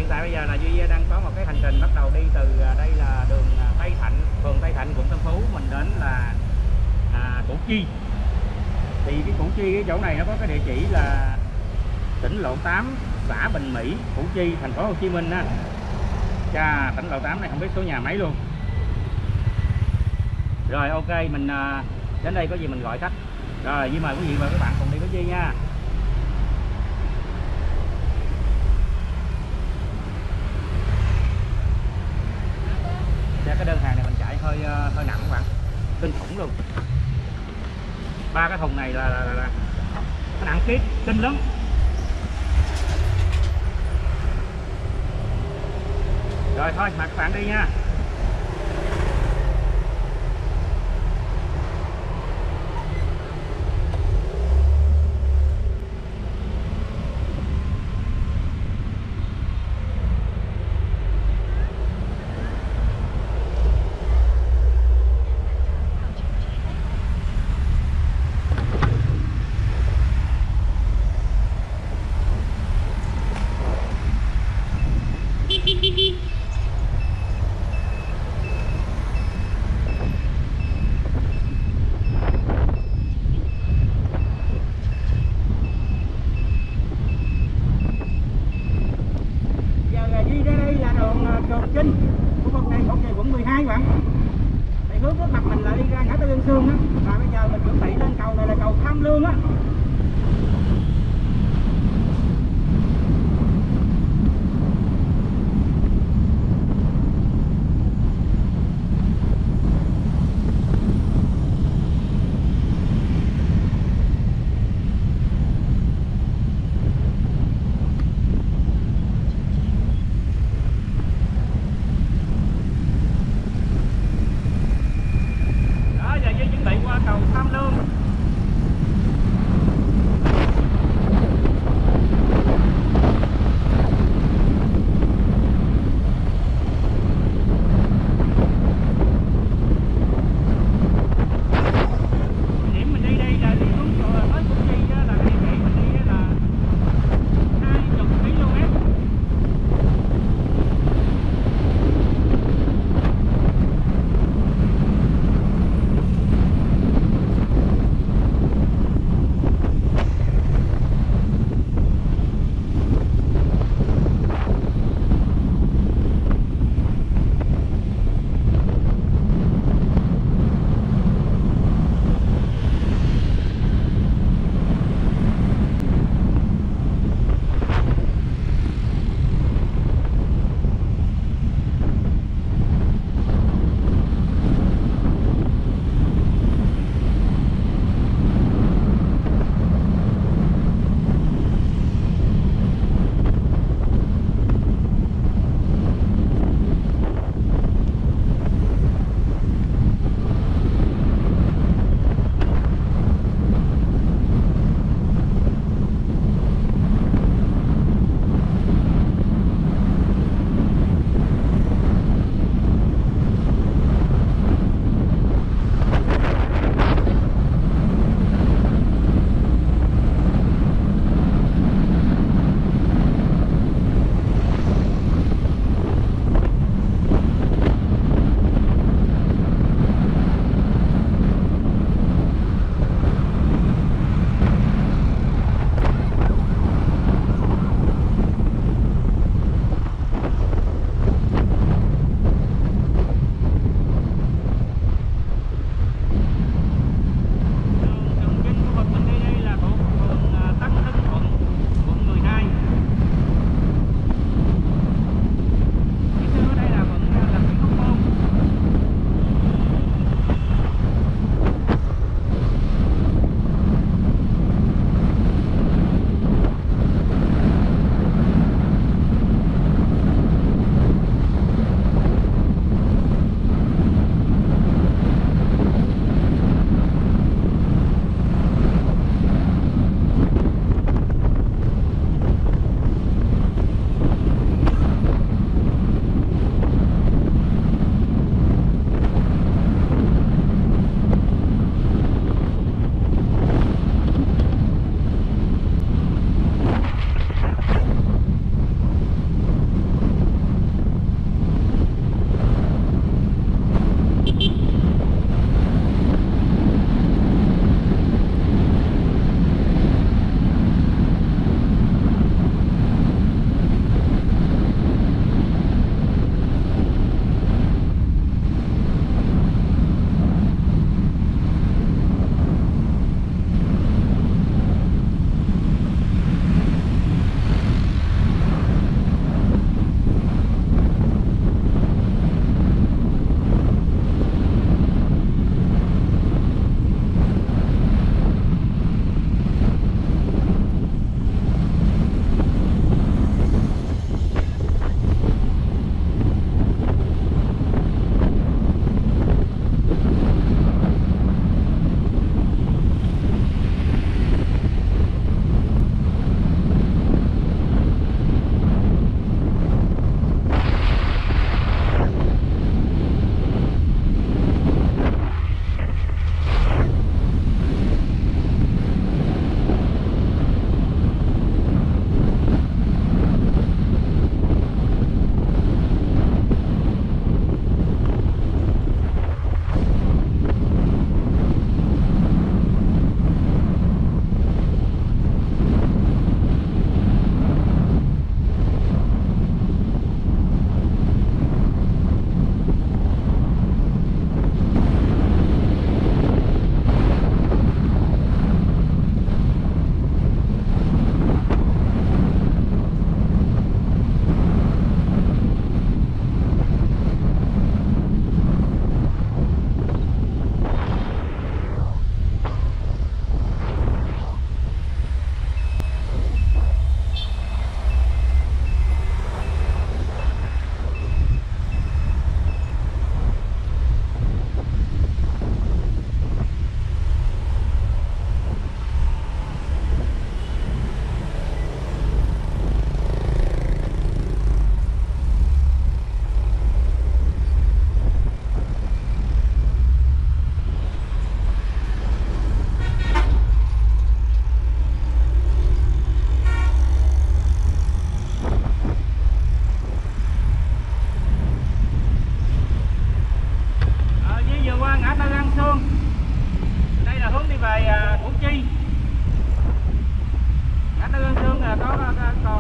hiện tại bây giờ là Duy đang có một cái hành trình bắt đầu đi từ đây là đường Tây Thạnh, phường Tây Thạnh, quận Tân Phú, mình đến là Củ Chi. Thì cái Củ Chi, cái chỗ này nó có cái địa chỉ là tỉnh lộ 8, xã Bình Mỹ, Củ Chi, thành phố Hồ Chí Minh á. Chà, tỉnh lộ 8 này không biết số nhà mấy luôn. Rồi ok, mình đến đây có gì mình gọi khách. Rồi, Duy mời quý vị và các bạn cùng đi với Duy nha. Cái đơn hàng này mình chạy hơi nặng các bạn, kinh khủng luôn. 3 cái thùng này là nó nặng kiếp kinh lắm. Rồi thôi mời các bạn đi nha.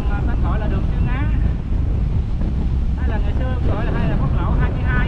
còn tên gọi là đường Xuyên Á, hay là ngày xưa gọi là quốc lộ 22.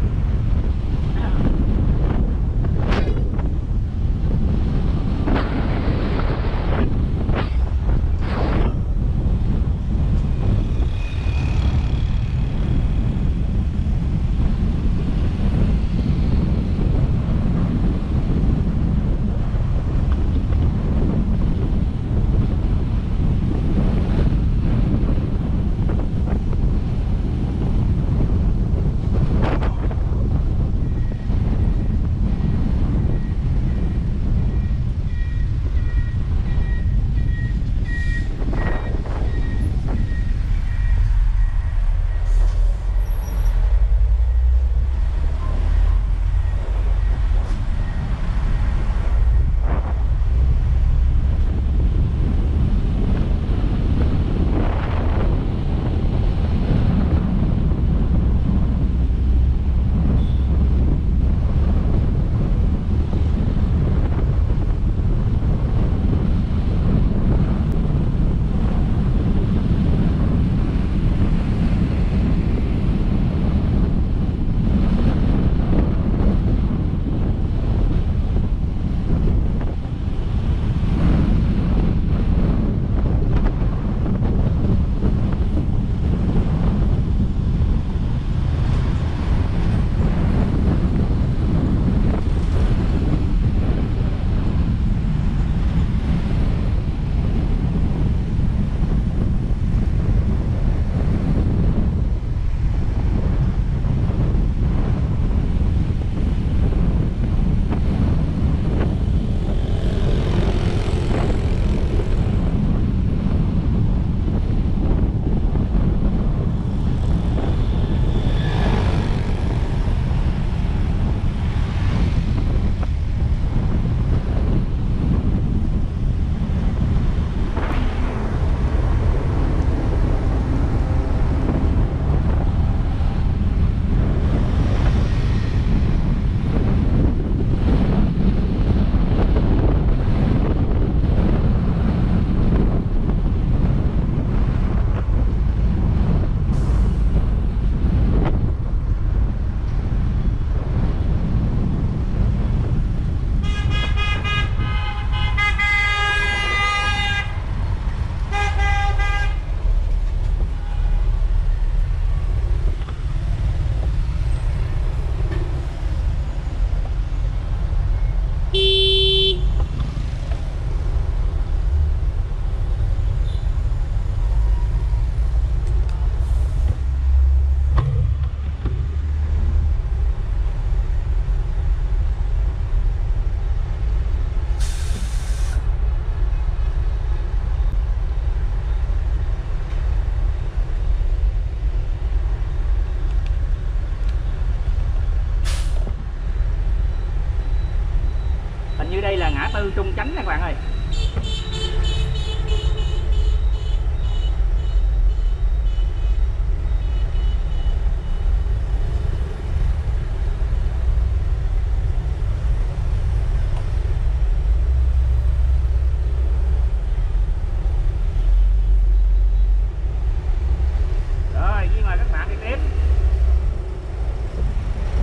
Như đây là ngã tư Trung Chánh các bạn ơi. Rồi, Duy mời các bạn đi tiếp.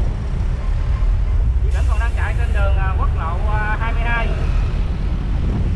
Vẫn còn đang chạy trên đường quốc lộ 22.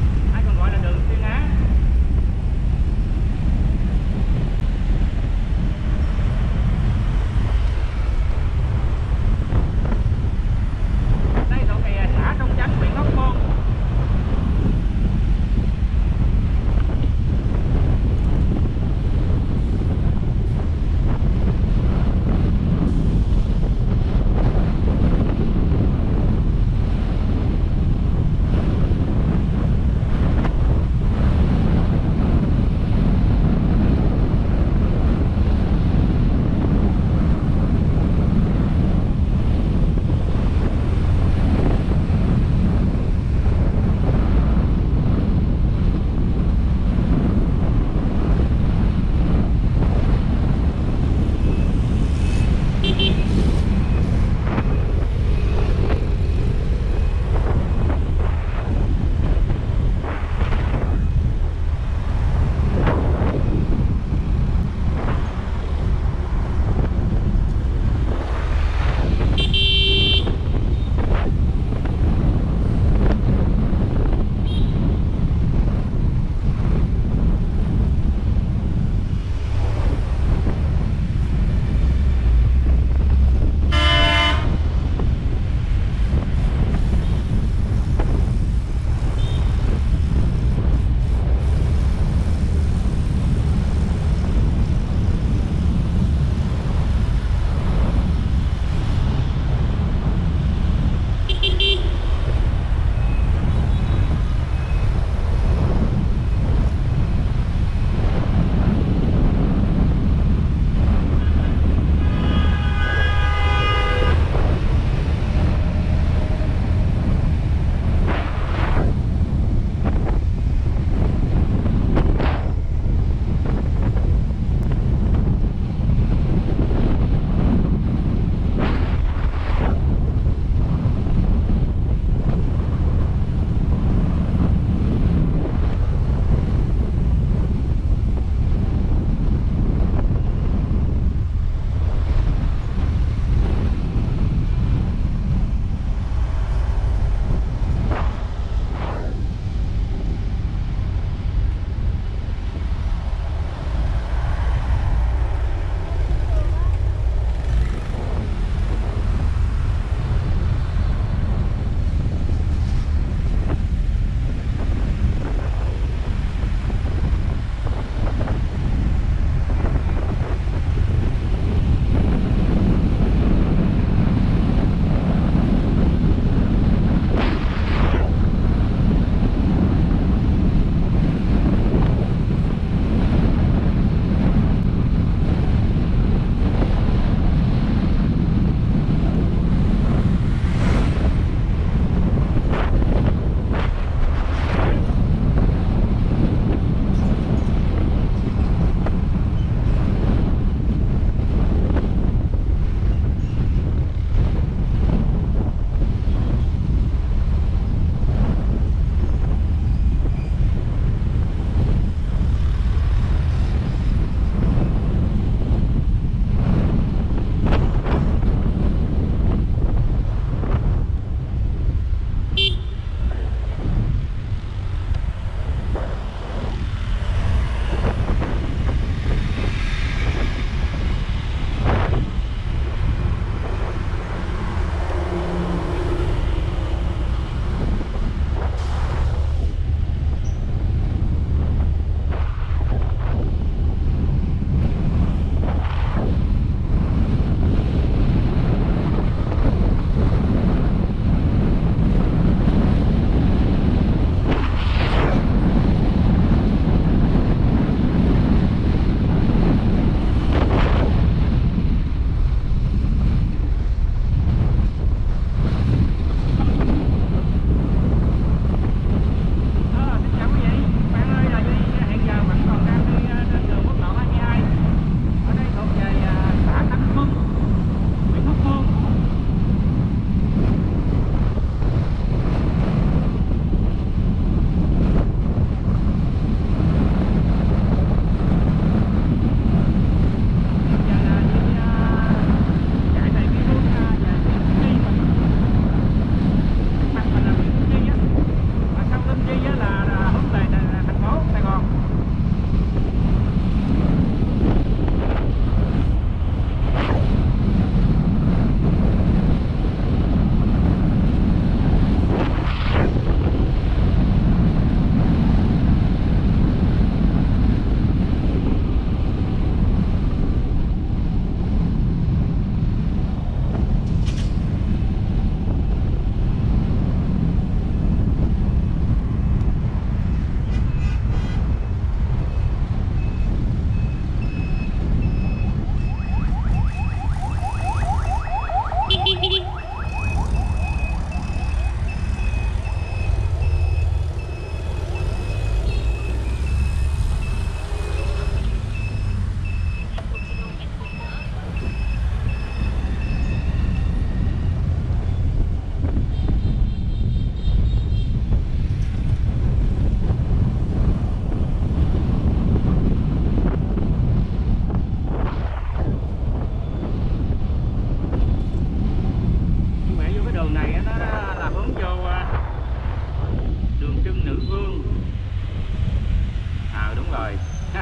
rồi.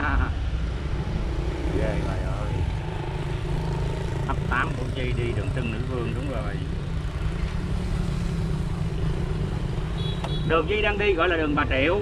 Ghê trời ơi. Ấp 8 Củ Chi đi đường Trưng Nữ Vương, đúng rồi. Đường Di đang đi gọi là đường Bà Triệu.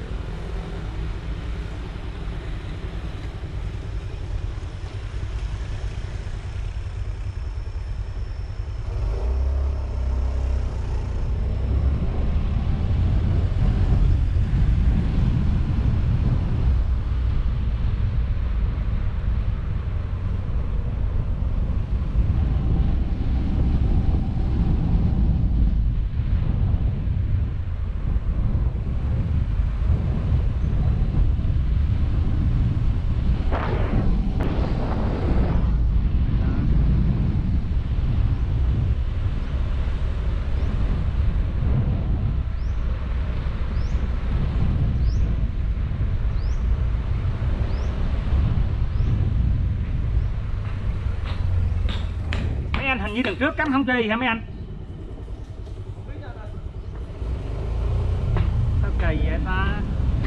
Hình như đằng trước cắm không chi hả mấy anh? Sao kỳ vậy ta?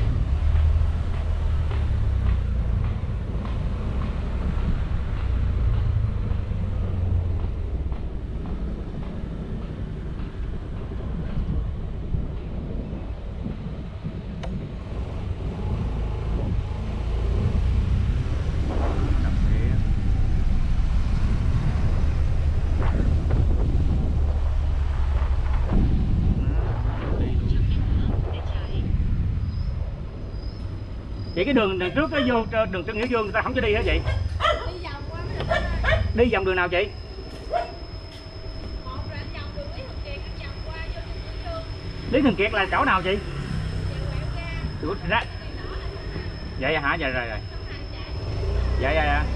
Vậy cái đường đằng trước nó vô đường Trưng Nữ Vương người ta không cho đi hả chị? Đi vòng qua mới được. Đi vòng đường nào chị? Một là anh vòng đường Lý Thường Kiệt, anh vòng qua vô Trưng Nữ Vương. Lý Thường Kiệt là chỗ nào chị? Quẹo ra. Ra. Vậy hả? Dạ rồi rồi. Dạ dạ dạ.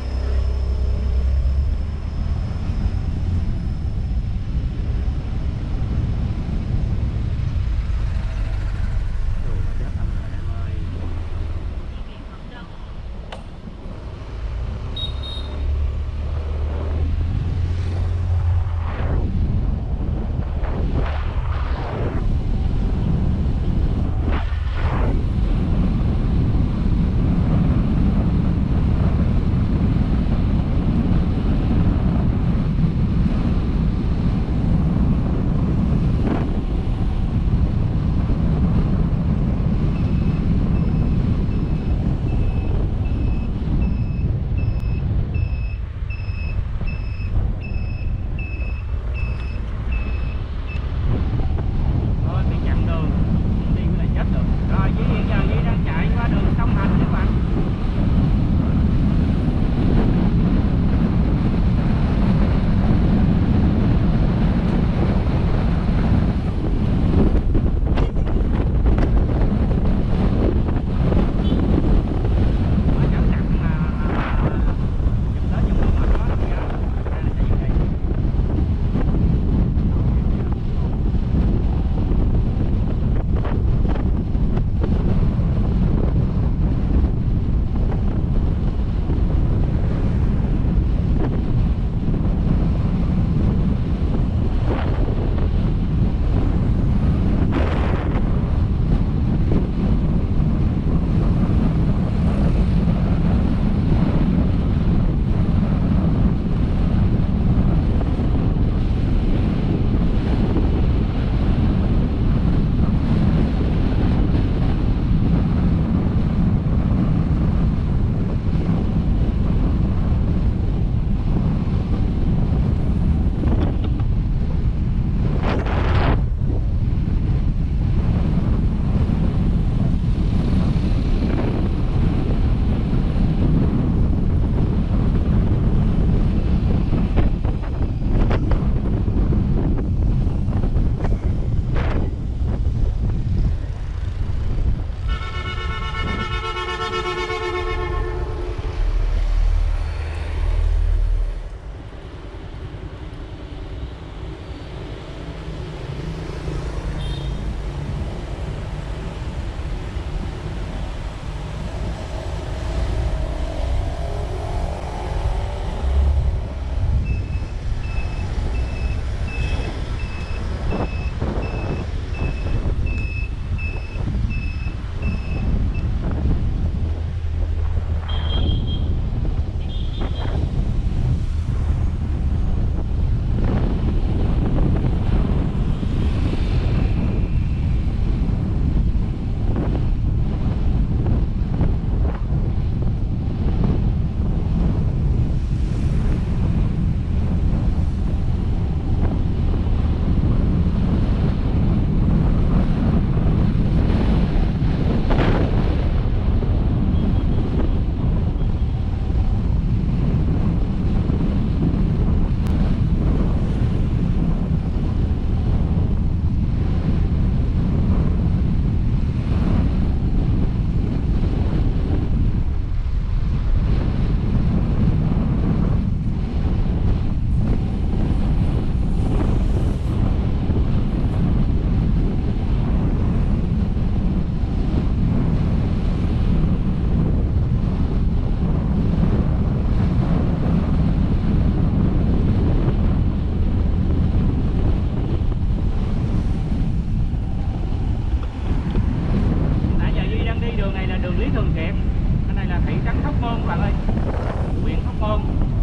Lý Thường Kiệt. Cái này là thị trấn Hóc Môn các bạn ơi, huyện Hóc Môn.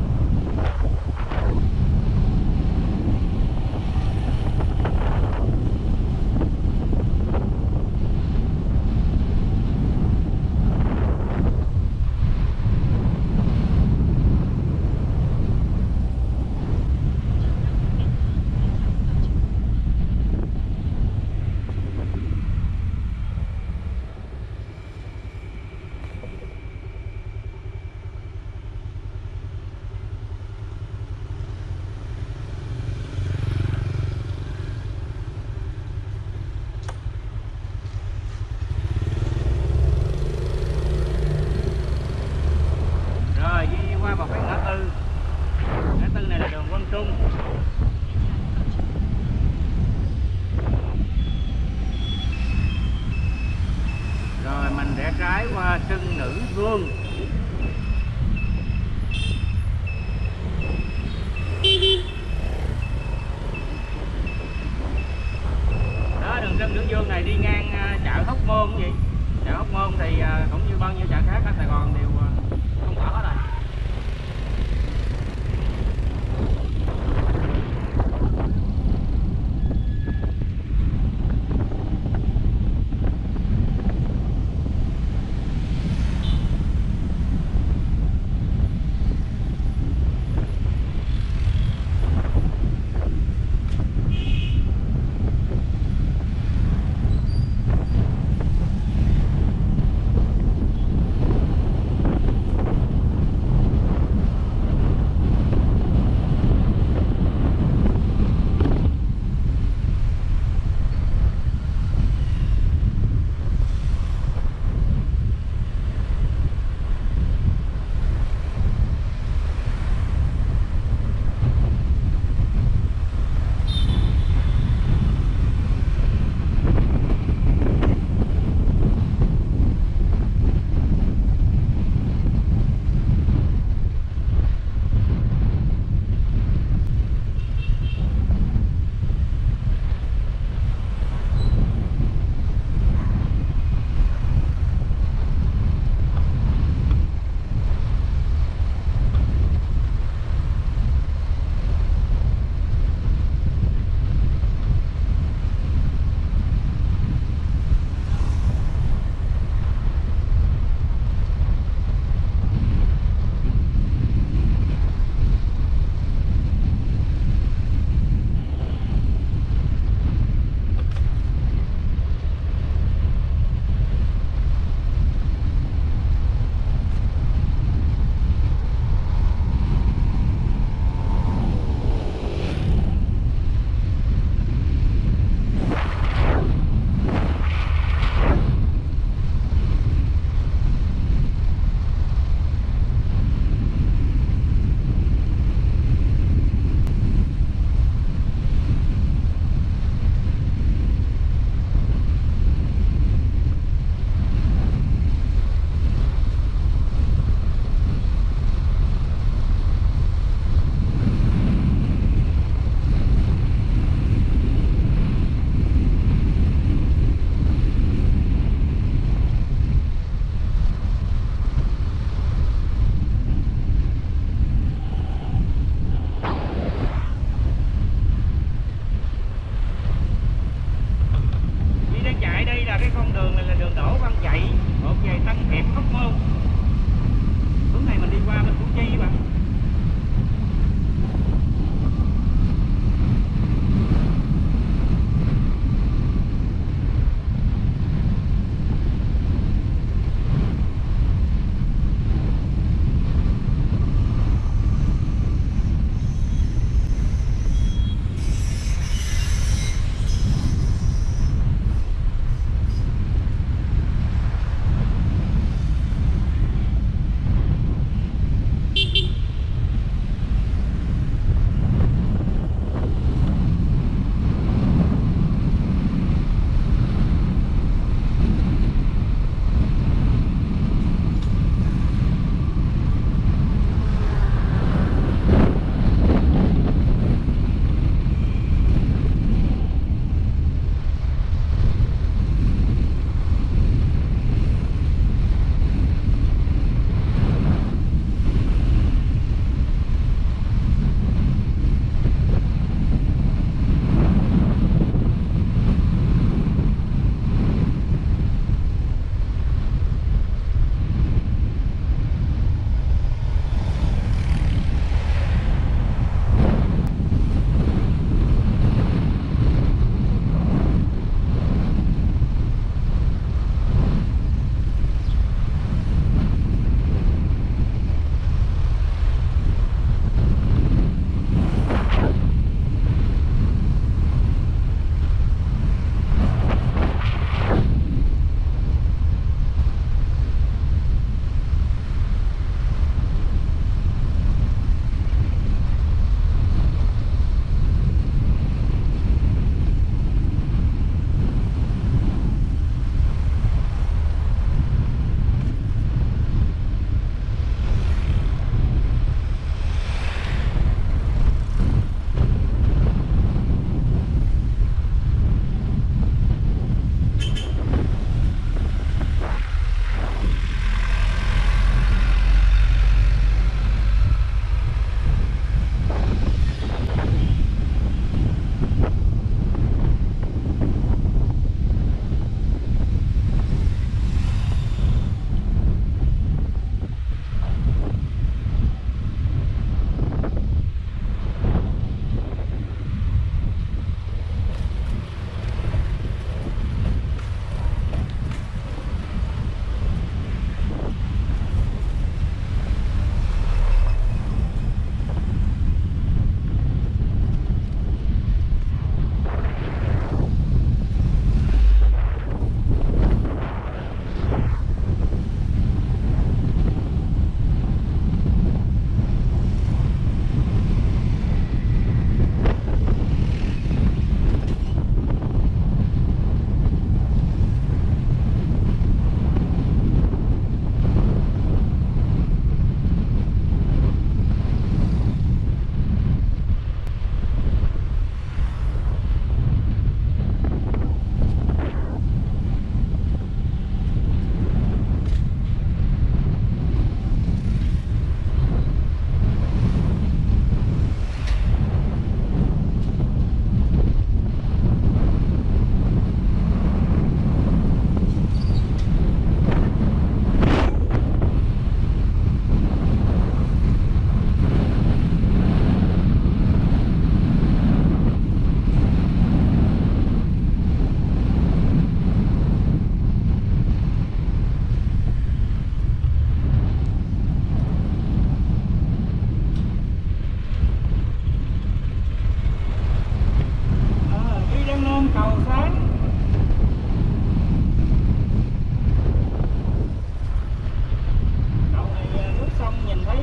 Rồi đi qua một cái ngã tư này là đường Quang Trung. Rồi mình rẽ trái qua Trưng Nữ Vương. Đó, đường Trưng Nữ Vương này đi ngang chợ Hóc Môn vậy. Chợ Hóc Môn thì cũng như bao nhiêu chợ khác ở Sài Gòn đều không bỏ hết rồi.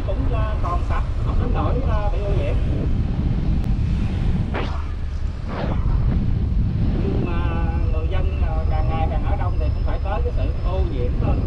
cũng còn sạch, không đến nỗi bị ô nhiễm. Nhưng mà người dân càng ngày càng ở đông thì cũng phải tới cái sự ô nhiễm thôi.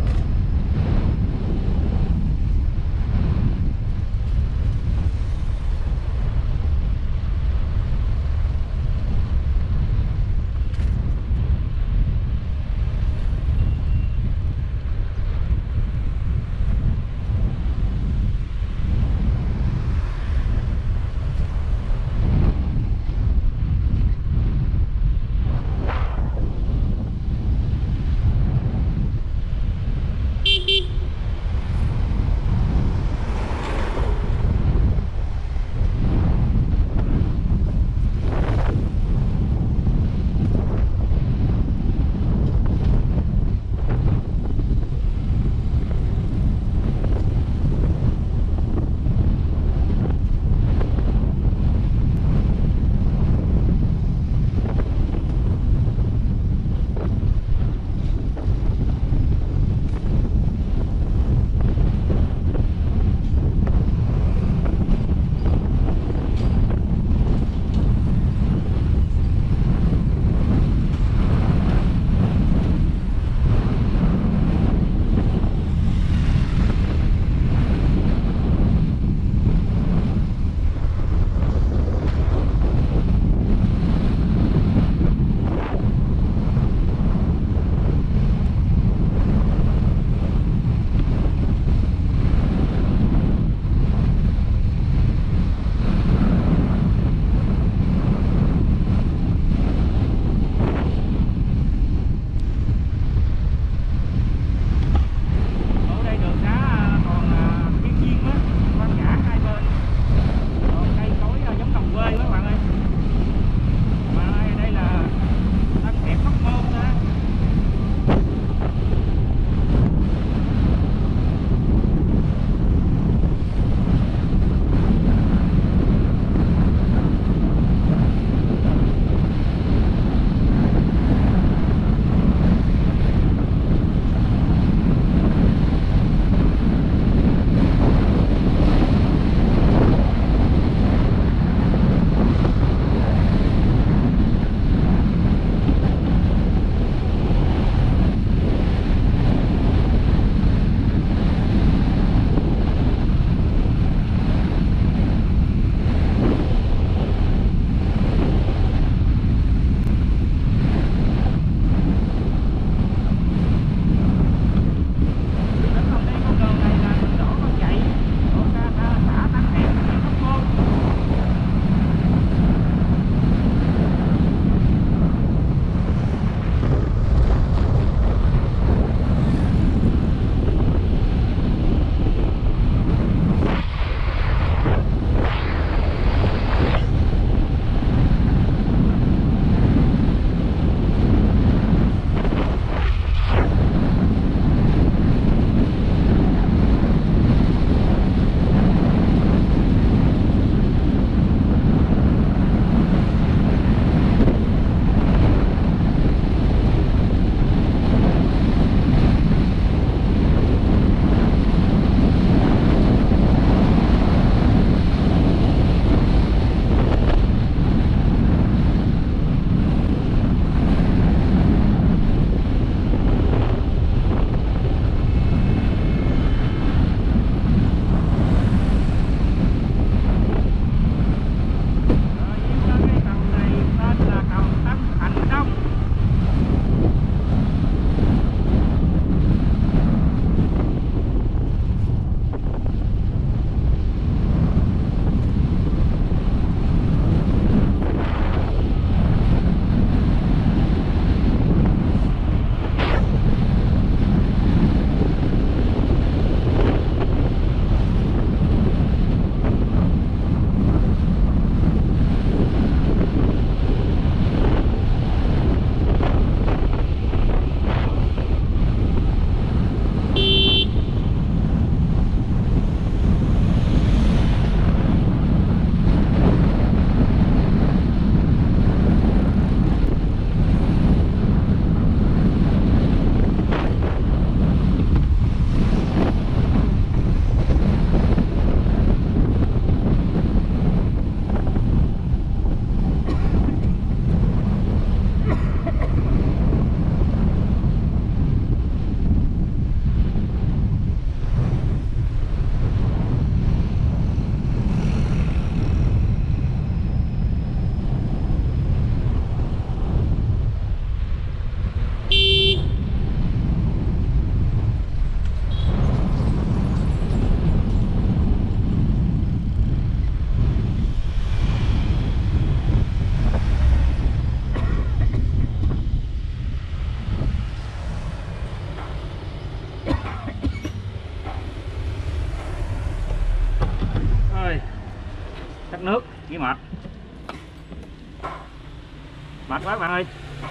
Cắt nước với mệt. Mệt quá các bạn ơi.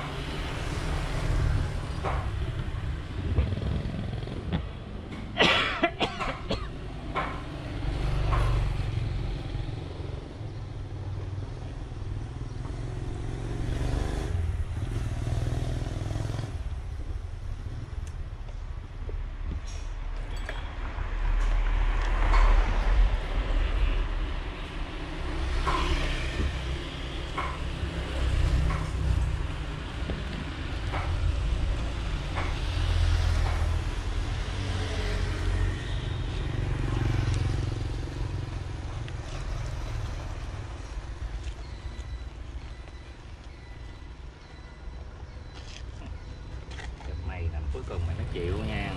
Cuối cùng mày nó chịu nha.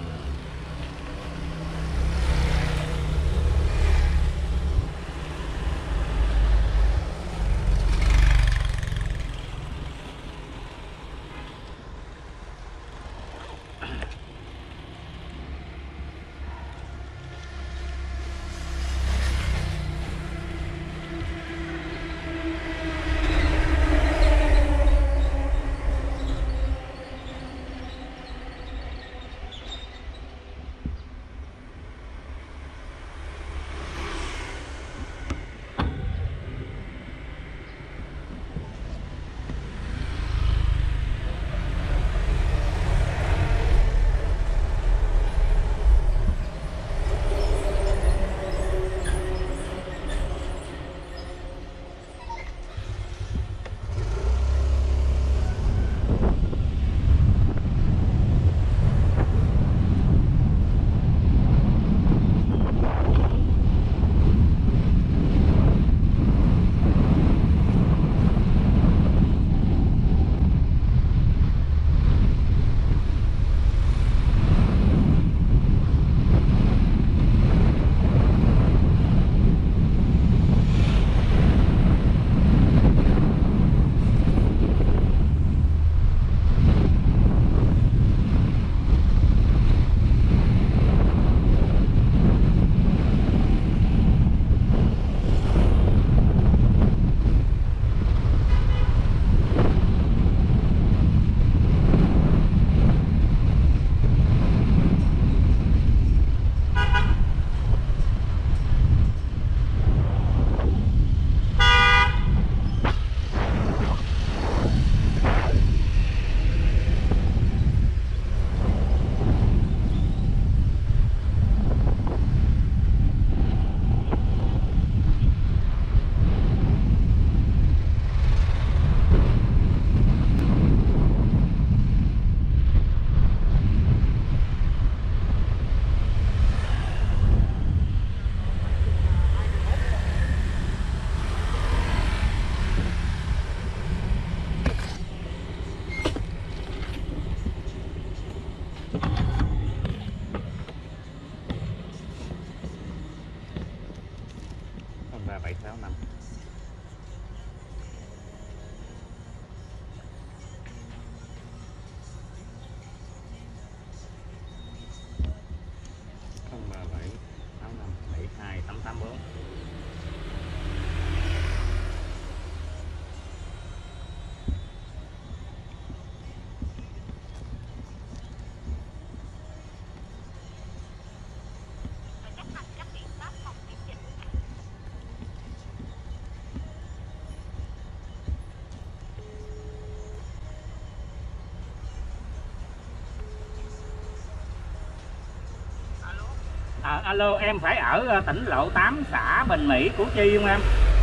Alo, em phải ở tỉnh Lộ 8 xã Bình Mỹ, Củ Chi không em?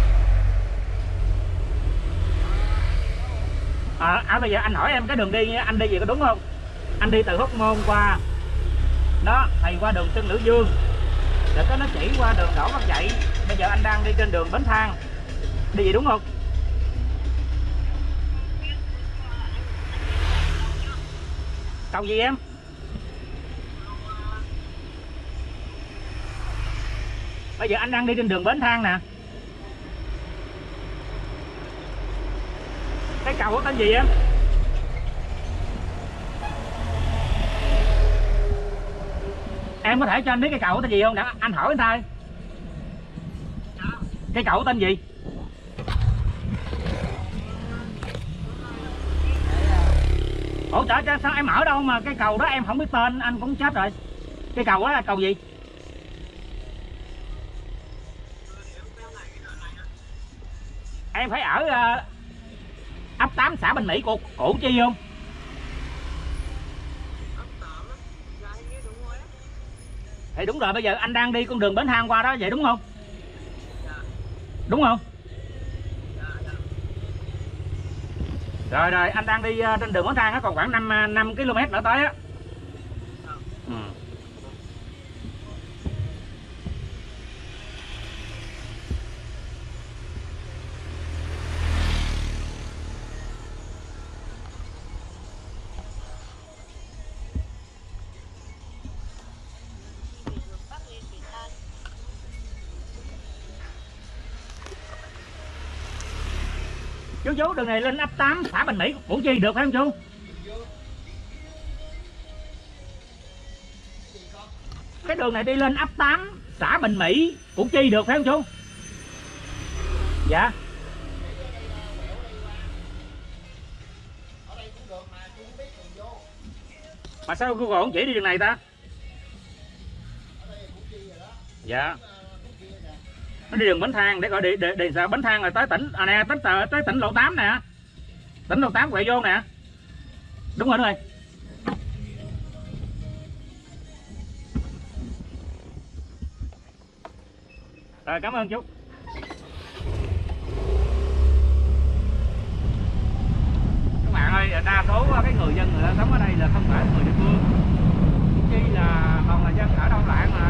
Bây giờ anh hỏi em cái đường đi nha, anh đi gì có đúng không? Anh đi từ Hóc Môn qua đó thì qua đường Xuân Nữ Dương, rồi cái nó chỉ qua đường Đỗ Văn Dậy. Bây giờ anh đang đi trên đường Bến Thang, đi gì đúng không? Cầu gì em? Bây giờ anh đang đi trên đường Bến Thang nè. Cái cầu có tên gì em? Em có thể cho anh biết cái cầu có tên gì không? Để anh hỏi anh thôi. Cây cậu tên gì? Ủa trời, sao em ở đâu mà cây cầu đó em không biết tên, anh cũng chết rồi. Cây cầu đó là cầu gì? Em phải ở ấp 8 xã Bình Mỹ của Củ Chi không? Thì đúng rồi, bây giờ anh đang đi con đường Bến Than qua đó vậy đúng không? Đúng không? Rồi rồi, anh đang đi trên đường Bến Than á, còn khoảng 5 km nữa tới á. Ừ. Chú đường này lên ấp 8 xã Bình Mỹ Củ Chi được phải không chú? Cái đường này đi lên ấp 8 xã Bình Mỹ Củ Chi được phải không chú? Dạ. Mà sao Google không chỉ đi đường này ta? Dạ. Nó đi đường Bến Than để gọi đi sao Bến Than rồi tới tỉnh nè, tới tỉnh lộ 8 nè. Tỉnh lộ 8 quẹo vô nè. Đúng rồi. Rồi cảm ơn chú. Các bạn ơi, đa số cái người dân người ta sống ở đây là không phải người địa phương, chỉ là toàn là dân ở Đông Lạng mà